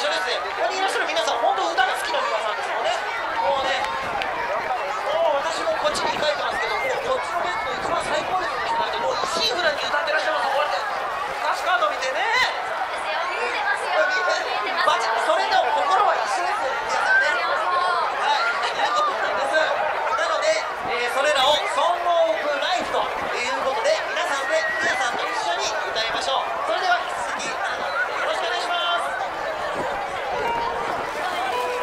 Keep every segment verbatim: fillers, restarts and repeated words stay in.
一緒ですね。ここにいらっしゃる皆さん、本当歌が好きな皆さんですもんね。もうね、もう私もこっちに書いてますけど、もうこっちのベンチの一番最高列の人なんて、もう一心不乱に歌ってらっしゃいます。こうやって歌詞カード見てね。マジそれの心は一緒ですよ、皆さんね。はい、いうことなんです。なので、えー、それらをソングオブライフということで、皆さんで皆さんと一緒に歌いましょう。それでは引き続きよろしくお願いします。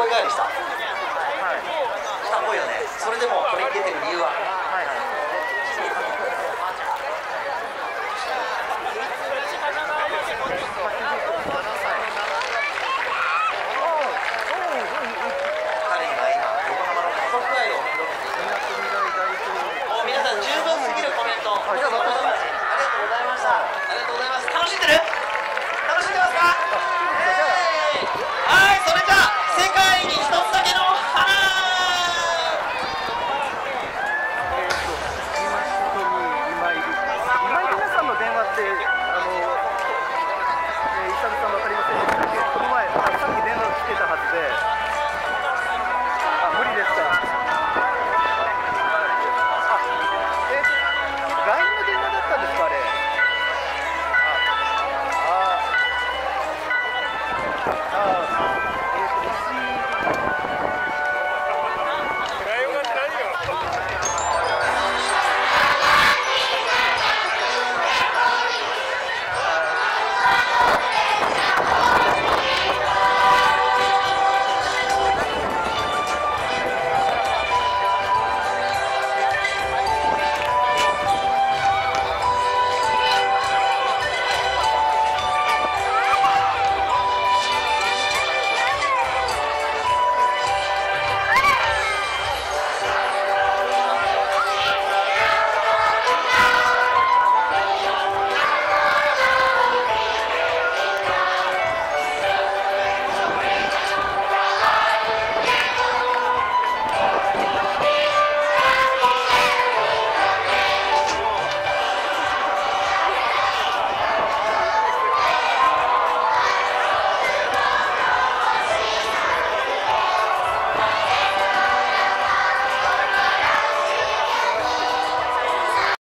こいかがでした？したっぽいよね。それでもこれに出てる理由は？はいはい。彼には今横浜の家族愛を広めていただきもう皆さん十分すぎるコメントありがとうございましたありがとうございます。楽しんでる？楽しんでますか？はい、それじゃあ世界に一つだけの花。 今井里奈さんの電話ってあの伊佐さん分かりませんでしたっけ？この前さっき電話してたはずで、あ無理ですか？あえっと ライン の電話だったんですかあれ？あああ